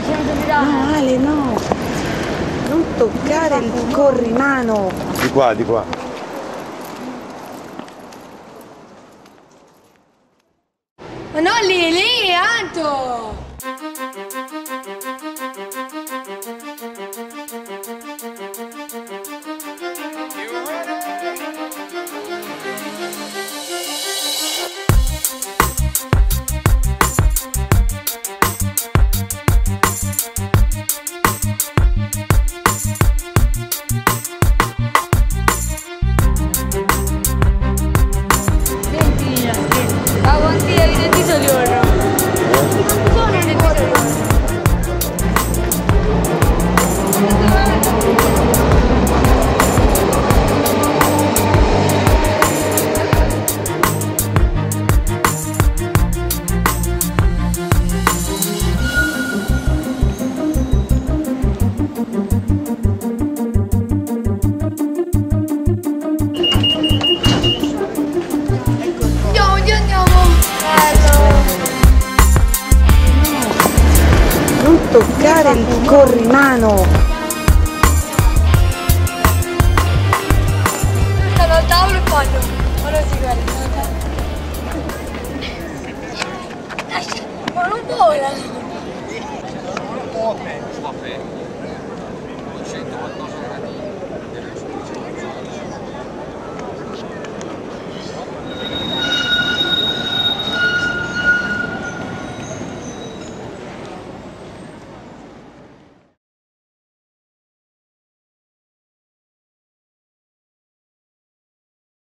No, Ale, no. Non toccare il corrimano. Di qua, di qua. Ma no, lì, Anto! Toccare il corrimano. Stanno al tavolo e fanno. Ora si guarda. Ma non vola.